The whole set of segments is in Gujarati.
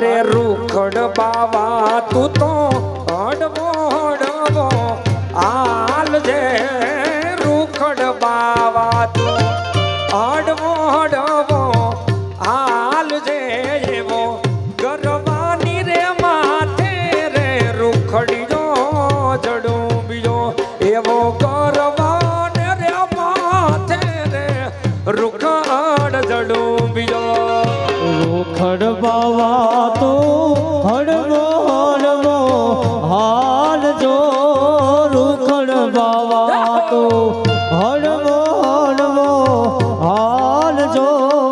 अरे रूखड़ बाबा तू तो हड़बो हड़बो आल जे रूखड़ बाबा तू हड़बो हड़बो आल जे वो गरवानी रे माथे रे रूखड़ियो जड़ूबियो एवो गरवान रे माथे रे रूखड़ जड़ूबियो रूखड़ बाबा तो हड़बो हड़बो हाल जो रूखड़ बाबा तो हड़बो हड़बो हाल जो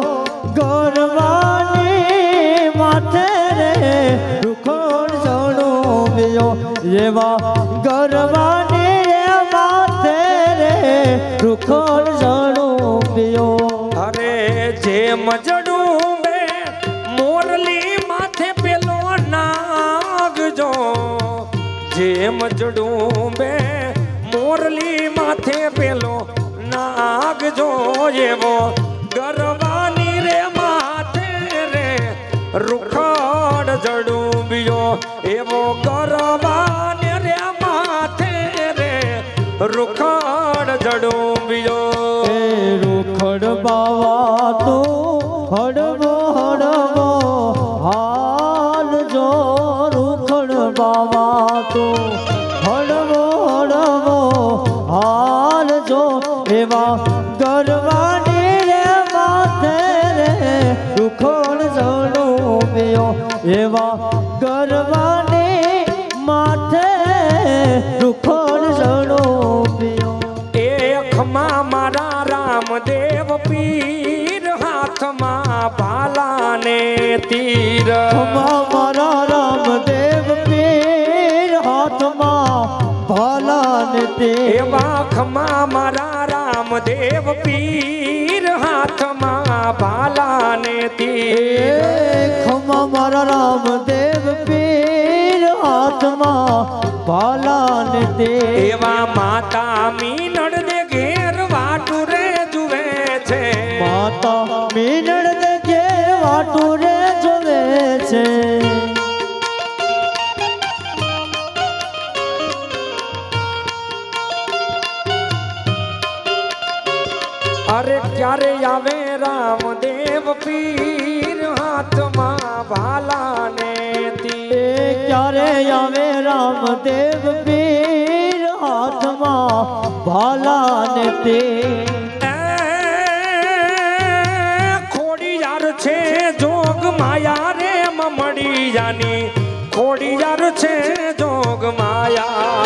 गरवानी माथे रे रूखड़ जड़ो बियो येवा गरवानी माथे रे रूखड़ जड़ो बियो अरे जे मजड़ू मोरली माथे पेलो नाग जो जे मजड़ू बे मोरली माथे पेलो नाग जो ये वो गरवानी रे माथे रे रुखड़ जड़ू बियो ये वो गरवानी रे माथे रे रुखड़ जड़ू बियो रूखड़ बाबा तो हड़बो हड़बो हाल जो रूखड़ बाबा तो हड़बो हड़बो हाल जो एवा गरवानी रे माथे रे रूखड़ जड़ो बियो एवा गरवानी माथे रूखड़ जड़ो बियो खमा मारा रामदेव पीर हाथ मा भाला ने तीर खमा मारा रामदेव पीर हाथ मा भाला ने तीर खमा मारा रामदेव पीर हाथ मा भाला ने तीर खमा मारा रामदेव पीर हाथ मा भाला ने तीर एवा माता मीनड़ दे घेर वाटू रे जुवे छे माता मीनड़ दे घेर वाटू रे जुवे छे अरे क्यारे आवे रामदेव पीर हाथ मा भाला ने तीर क्यारे आवे रामदेव पीर हाथ मा भाला ने तीर खोड़ी यार छे जोग माया रे ममड़ी जानी खोड़ी यार छे जोग माया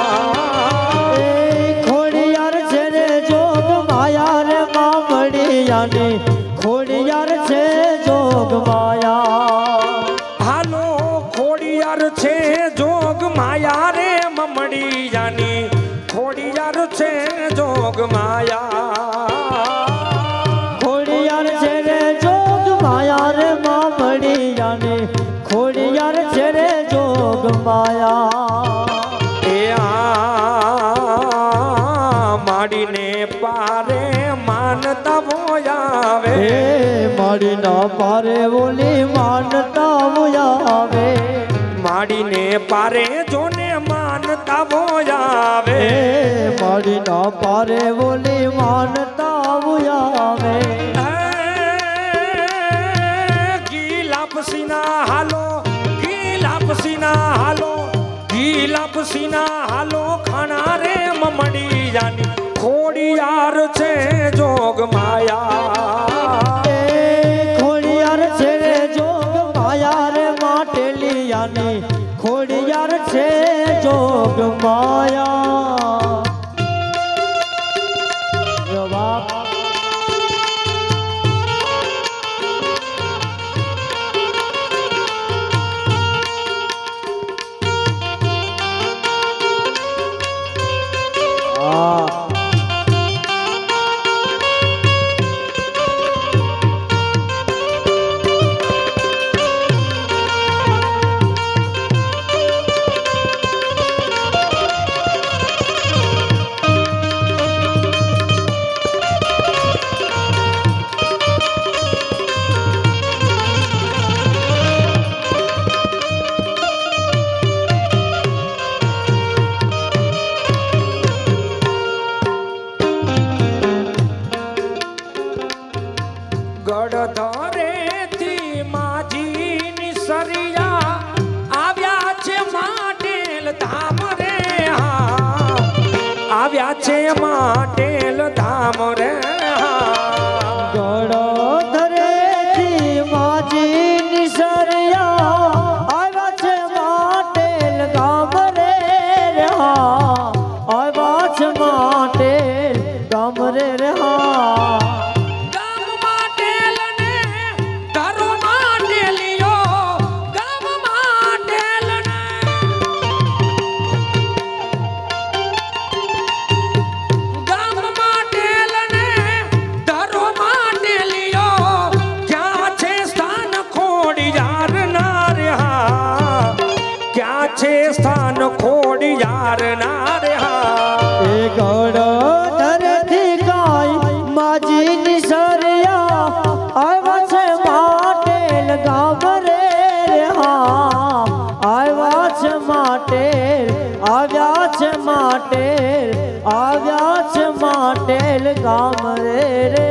खोड़ी यार छे रे जोग माया रे मामड़ी जानी खोड़ी यार छे जोग माया हालो खोड़ी यार छे जोग माया रे ममड़ी जानी खोड़ी यार छे जोग माया खोड़ी यार छे रे जोग माया रे मामड़ी जानी खोड़ी यार छे रे जोग माया माड़ी ने पारे मानता बोयावे माड़ी ना पारे बोली मानता बोयावे माड़ी ने पारे जोने मानता बोयावे माड़ी ना पारे बोली मानता बोयावे गीला पसीना हालो गीला पसीना हालो गीला पसीना हालो खाना रे ममड़ी जानी खोड़ी यार छे जोग माया खोड़ी यार छे रे जोग माया रे माटेली यानी खोड़ी यार छे जोग माया जवाब આવ્યા છે માટેલ ધામ રે ગળોધરેથી માજી નિસર્યા આવ્યા છે માટેલ ગામ રે આવ્યા છે માટેલ ગામ રે ગામ માટેલ ને ધરો માટેલિયો ગામ માટેલ ને ગામ માટેલ ને ધરો માટેલિયો ક્યાં છે સ્થાન ખોડિયાર ના રે ક્યાં છે સ્થાન ખોડિયાર ના રે એ ગળોધરથી ગાય માજી નિસર્યા આવ્યા છે માટેલ ગામ રે આવ્યા છે માટેલ આવ્યા છે માટેલ આવ્યા છે માટેલ ગામ રે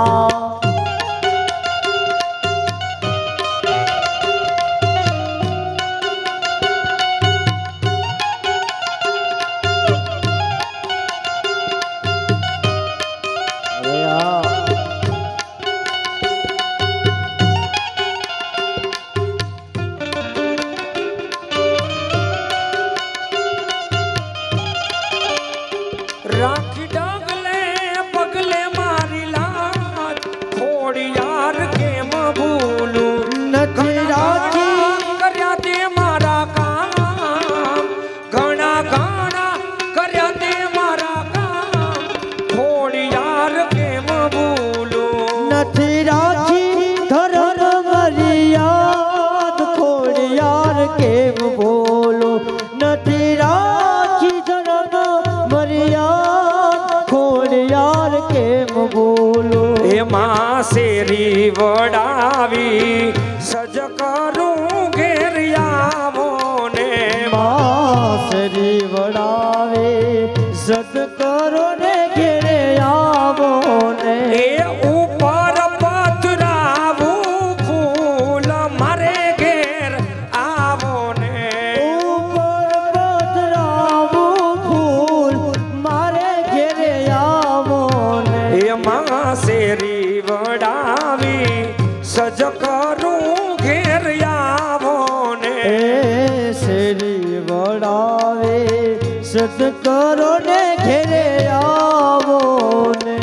રાખી ડગલે પગલે મારી લાજ ખોડિયાર કેમ ભૂલું નથી રાખી કર્યા તે મારા કામ ઘણા ઘણા કર્યા તે મારા કામ ખોડિયાર કેમ ભૂલું નથી રાખી ધરમ મર્યાદ ખોડિયાર કેમ બોલો નથી રાખી ધરમ મર્યાદ ખોડિયાર કેમ બોલો એમાં શેરી વડાવી સજ કરું ઘેર આવો ને માસરી વડાવે સત કરો ને ઘેરે આવો ને એ ઉપર પથરાવું ફૂલ મારે ઘેર આવો ને ઉપર પધરાવું ફૂલ મારે ઘેરે આવો ને એમાં શેરી વડાવી સજ કરું ઘેર આવો ને એ શેરી વડાવે સત કરો ને ઘેરે આવો ને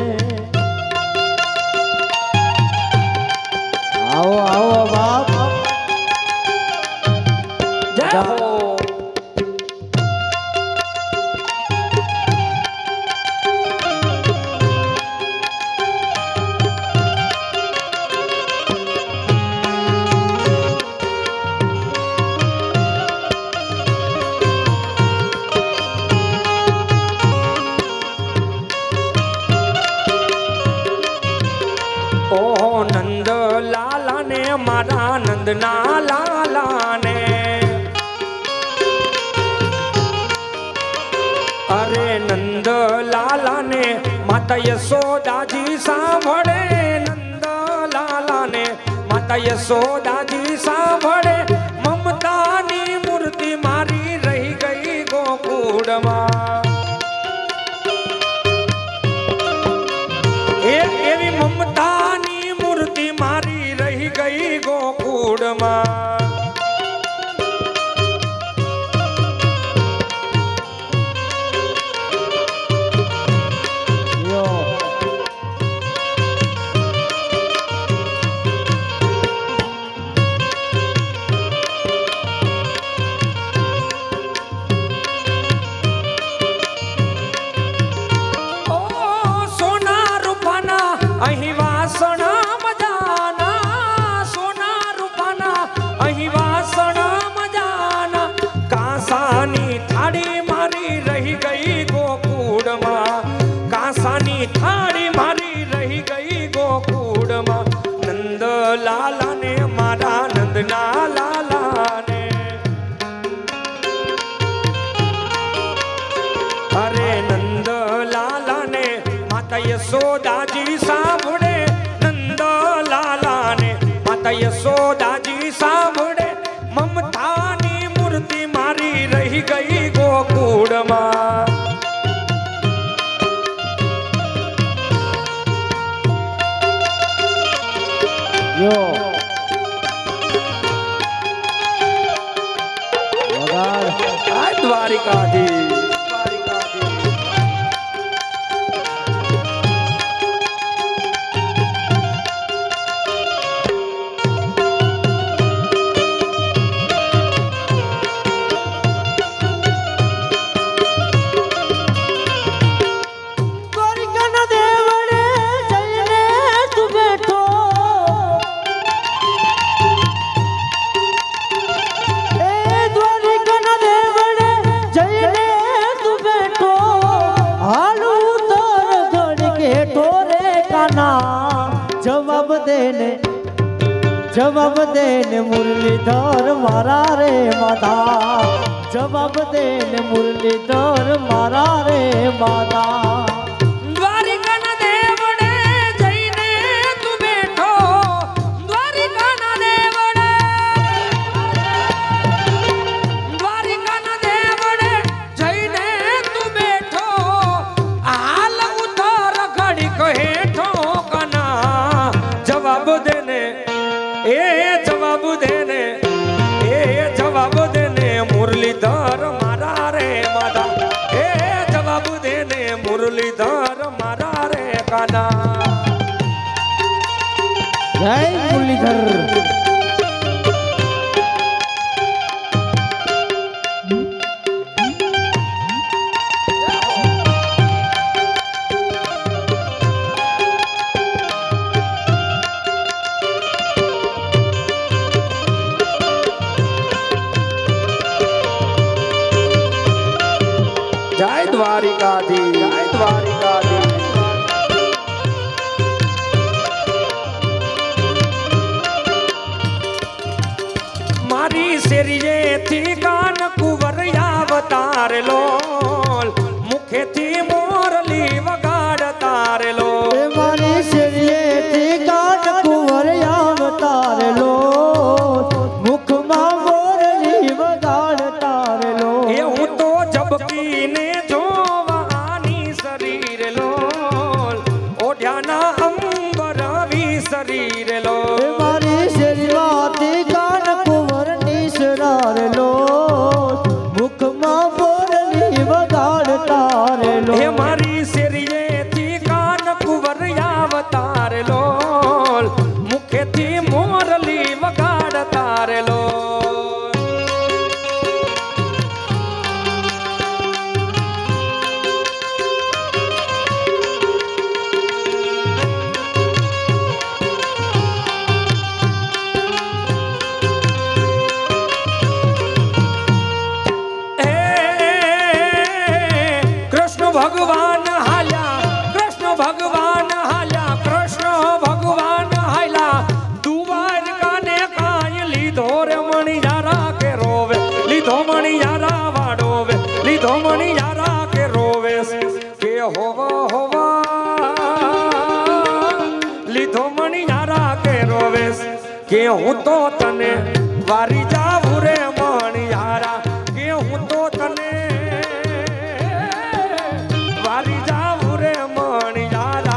આવો આવો બાપ જય હો ઓહો નંદ લાલા ને મારા નંદના લાલા ને અરે નંદ લાલા ને માતા યશોદાજી સાંભળે નંદ લાલા ને માતા યશોદાજી સાંભળે મમતાની મૂર્તિ મારી રહી ગઈ ગોકુળમાં એવી મમતાની મૂર્તિ મારી રહી ગઈ ગોકુળમાં અહીં વાસણ મજાના સોના રૂપાના અહીં વાસણ મજાના કાંસાની થાળી મારી રહી ગઈ ગોકુળમાં કાંસાની થાળી મારી રહી ગઈ ગોકુળમાં નંદ લાલા ને મારા નંદના લાલા ને અરે નંદ લાલા ને માતા યશોદાજી સાંભળે નંદ લાલા ને માતા યશોદાજી સાંભળે મમતાની મૂર્તિ મારી રહી ગઈ ગોકુળમાં દેને મુરલીધર મારા રે માધા જવાબ દેને મુરલીધર મારા રે માધા દ્વારિકાના દેવડે જઈને તું બેઠો દ્વારિકાના દેવડે જઈને તું બેઠો હાલ ઉતાર ઘડી હેઠો કના જવાબ દેને જવાબ દેને મુરલીધર મારા રે માધા જવાબ દેને મુરલીધર મારા રે કાના જય મુરલીધર जय द्वारिकाधीश जय द्वारिकाधीश मारी शेरिये थी कान कुंवरिया अवतार लोल मुखे थी मोरली वगाड़तार लो मारी शेरिये थी कान कुंवरिया अवतार लोल मुख मा मोरली वगाड़तार लो ये हूँ तो जबकि ने शरीर लो मारी शरीवाती कान कुंवर निसरार लो मुख मा बोरली वगाड़तार लो हे मारी शरीरे थी कान कुंवर अवतार लो मुखे थी मोरली वगाड़तार लो भगवान हाल्या कृष्ण भगवान हाल्या दुबार काने काय लीधो रे मणियारा के रोवे लीधो मणियारा वाडोवे लीधो मणियारा के रोवे के होवा लीधो मणियारा के रोवे के हूँ तो तने वारी जाऊ रे मणियारा के हूँ तो तने वारी जाऊ रे मणियारा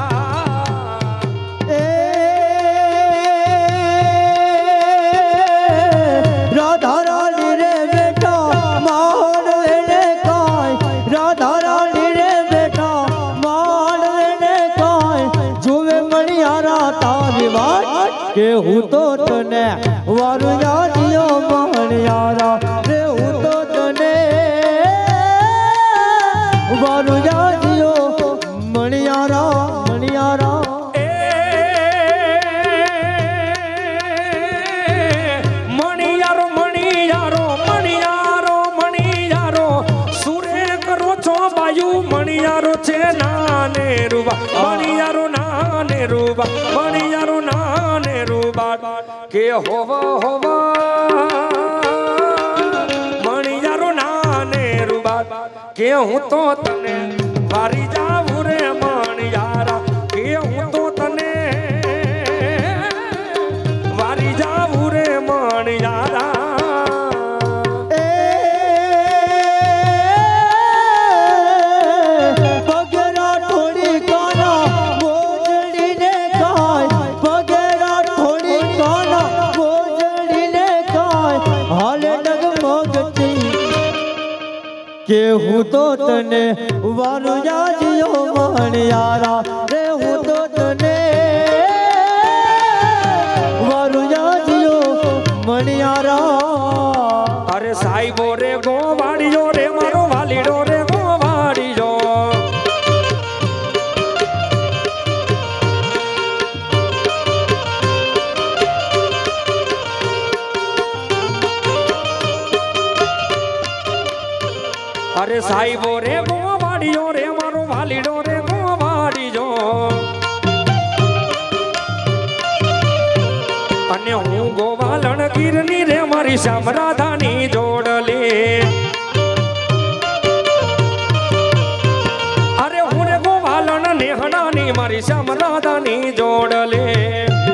राधा रानी रे बेटा मान वेने काय राधा रानी रे बेटा मान वेने काय जुवे मणियारा तारी वाट के हूँ तो तने वारू यादियो मणियारा रे हूँ तो तने वारू यादियो मणियारा मणियारा मणियारो मणियारो मणियारो मणियारो सुरे करो छो बायु मणियारो छे नाने रूबा मणियारो नाने रूबा मणियारो नाने रूबा के होवा मणियारो नाने रूबा के हूँ तो तने वारी जाऊ रे मणियारा के हूँ तो तने वारी जाऊ रे मणियारा पगेरा थोड़ी काना मोजड़ी ने काय पगेरा थोड़ी काना मोजड़ी ने काय हाल डगमगती के हूँ तो तने वारू याजियो मणियारा रे हूँ तो तने वारू याजियो मणियारा अरे साईबो रे गोवाड़ियो रे मारो वालीडो रे गोवाड़ियो अरे साईबो रे गोवाड़ियो रे मारो वालीडो रे गोवाड़ियो મારી શ્યામ રાધાની જોડલી અરે હું રે ગોવાલન નેહડાની મારી શ્યામ રાધાની જોડલી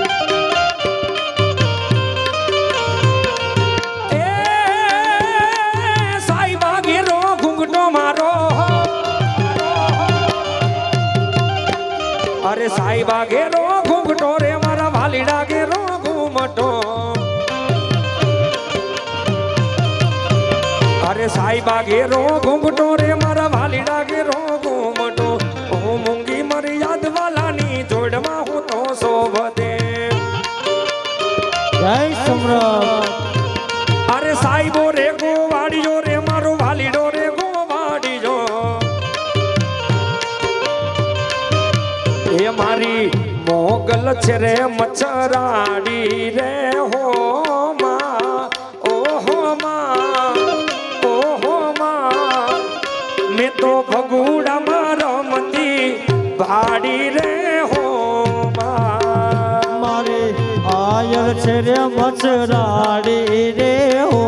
એ સાઈબા ઘેરો ઘૂંઘટો મારો અરે સાઈબા ઘેરો ઘૂંઘટો રે મારા વાલીડા ઘેરો ઘૂમટો અરે સાઈબા ઘેરો ઘૂંઘટો રે મારા વાલીડા ઘેરો ઘૂમટો હું મૂંગી મારી યાદ વાલાની જોડમાં હું તો શોભતે જય સમ્રાટ અરે સાઈબો રે ગોવાડીયો રે મારો વાલીડો રે ગોવાડીયો એ મારી મોગલ છે રે મચ્છરાડી રે હો માં ઓહો માં મેં તો ભગુડામાં રમતી ભાડી રે હો માં મારે આયર છે રે મચરાડી રે હો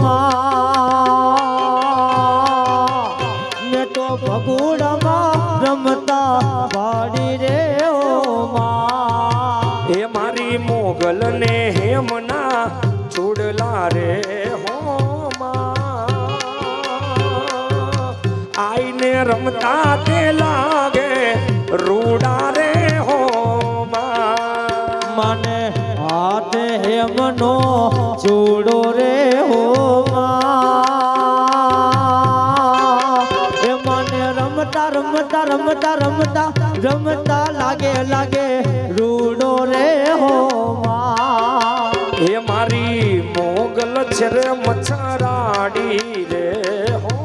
માં મેં તો ભગુડામાં રમતા પાડી રે હો માં એ મારી મોગલ ને હેમના છોડલા રે હો માં આઈને રમતા તે લાગે રૂડા રે હો માં મને હાથે હેમનો ચૂડો રે હો માં એ મને રમતા રમતા રમતા રમતા રમતા લાગે લાગે રૂડો રે હો માં એ મારી મોગલ છે રે મચ્છરાડી રે હો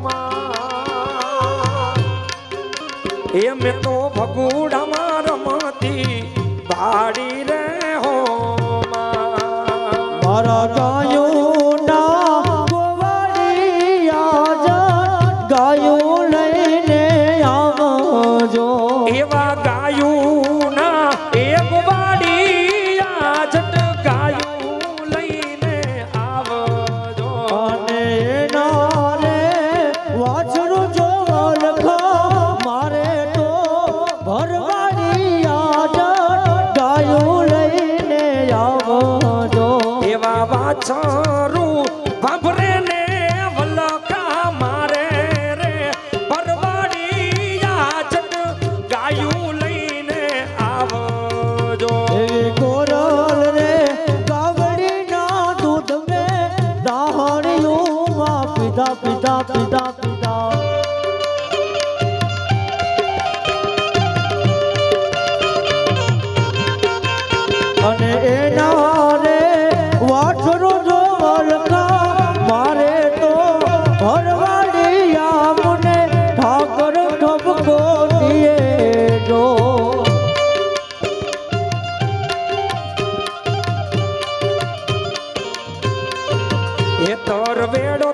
માં એ મેં તો ભગુડામાં રમતી ભાડી રે હો માં મારા ગાયું ના ગોવાળિયા જ ગાયું લઈને આવજો એવા ગાયું ના એક વાડિયા જટ ગાયું લઈને આવજો અને એના રે વાછરું જો લખા મારે તો ભરવાડિયા જ ગાયું લઈને આવજો એવા વાછરું ભાભરે ને વલકા મારે રે પરવાડિયા જટ ગાયું લઈને આવજો એવી કોરલ રે ગાવડીના દૂધ મે દાહણિયું પીધા પીધા પીધા પીધા અને એના રે વાછરો જો વલખા મારે તો ભરવાડિયા મને ઠાકર ઠપકો દીએ જો એ તર વેડો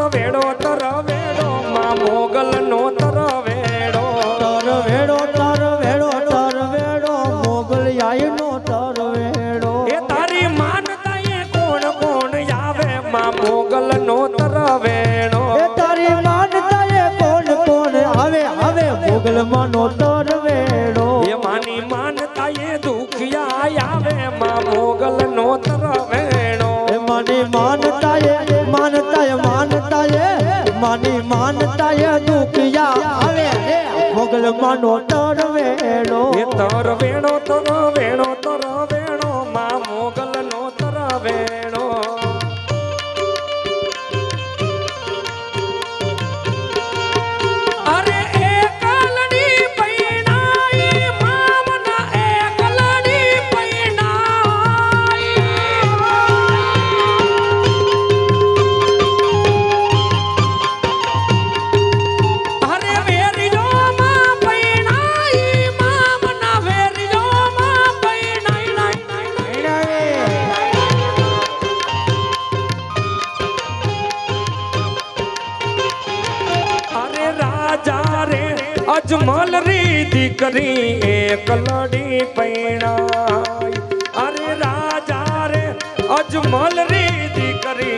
માં મોગલ નો તર વેડો તર વેડો મોગલ આઈનો તર વેડો એ તારી માનતા એ કોણ કોણ આવે માં મોગલ નો તર વેડો એ તારી માનતા એ કોણ કોણ આવે આવે મોગલ માનો તર વેડો એ માની માનતા એ દુખિયા આવે માં મોગલ નો તર વેડો એ માની માનતા એ માની માનતા એ દુખિયા આવે રે મોગલ માનો તર વેડો એ તર વેણો માં મોગલ નો તર વેણો અરે એકલડી પૈણાઈ મામના એકલડી પૈણાઈ અરે વેરિયો માં પૈણાઈ મામના વેરિયો માં પૈણાઈ અરે રાજા રે અજમલ રી દીકરી એકલડી પૈણાઈ અરે રાજા રે અજમલ રી દીકરી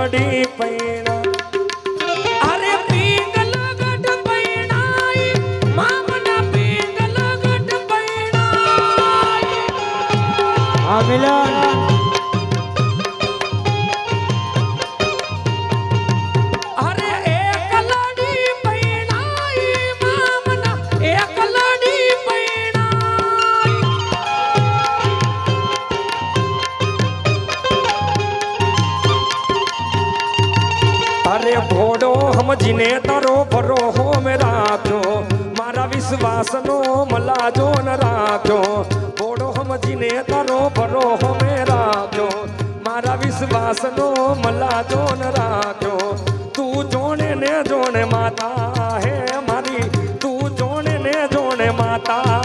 કલાડી પૈણા અરે પિંગલ ગઢ પૈણાઈ મામના પિંગલ ગઢ પૈણાઈ આ મિલન અરે એક કલાડી પૈણાઈ મામના એક કલાડી પૈણાઈ અરે ભોડો સમજીને તારો ભરો હોમ રાખ્યો મારા વિશ્વાસનો મલાજો ન રાખ્યો ભોડો સમજીને તારો ભરો હોમે રાખ્યો મારા વિશ્વાસનો મલાજો ન રાખ્યો તું જોણે ને જોણે માતા હે મારી તું જોણે ને જોણે માતા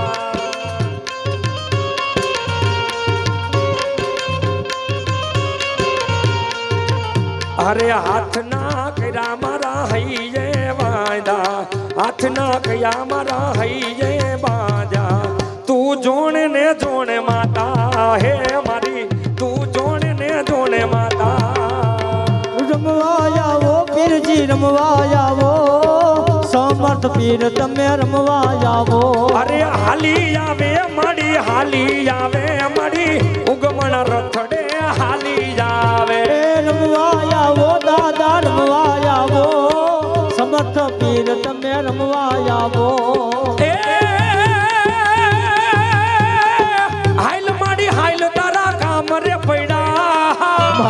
અરે હાથ ના કર્યા મારા હૈયે વાંદા હાથ ના કયા મારા હૈયે બાજા તું જોણે ને જોણે માતા હે મારી તું જોણે ને જોણે માતા રમવા આવો પીરજી રમવા આવો સમર્થ પીર તમે રમવા આવો અરે હાલી આવે માડી ઉગમણ રથડે હાલી આવે રમવા આવો દાદા રમવા આવો સમર્થ પીર તમે રમવા આવો એ હાઈલ માડી હાઈલ તારા કામ રે પૈડા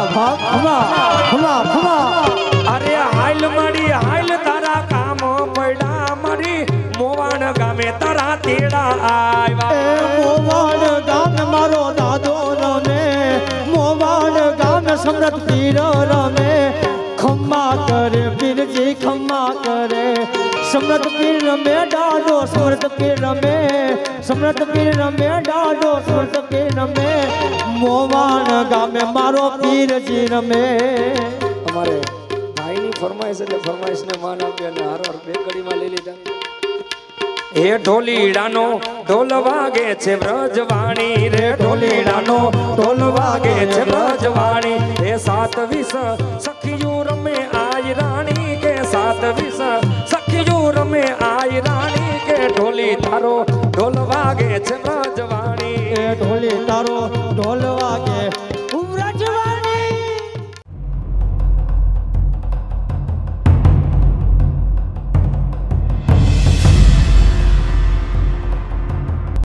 અરે હાઈલ માડી હાઈલ તારા કામ પૈડા મારી મોવાણ ગામે તારા તેડા આવ્યા મોવાણ ગામ મારો દાદો રમે મોવાણ ગામ સમરથ પીર રમે ખમ્મા કરે પીરજી ખમ્મા કરે સમરથ પીર રમે ડાડો સમરથ પીર રમે સમરથ પીર રમે ડાડો સમરથ પીર રમે મોવાણ ગામે મારો પીરજી રમે અમારે ભાઈની ફરમાઈશ એટલે ફરમાઈશને માન આપ્યો અને હારો બે કડીમાં લઈ લીધા હે ઢોલીડાનો ઢોલ વાગે છે વ્રજવાણી રે ઢોલીડાનો ઢોલ વાગે છે વ્રજવાણી હે 27 સખીયું રમે આઈ રાણી કે 27 સખીયું રમે આઈ રાણી કે ઢોલી તારો ઢોલ વાગે છે વ્રજવાણી એ ઢોલી તારો